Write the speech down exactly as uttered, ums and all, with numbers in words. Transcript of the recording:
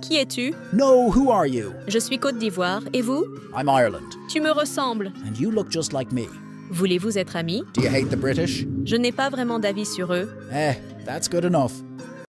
Qui es-tu? No, who are you? Je suis Côte d'Ivoire. Et vous? I'm Ireland. Tu me ressembles. And you look just like me. Voulez-vous être amis? Do you hate the British? Je n'ai pas vraiment d'avis sur eux. Eh, that's good enough.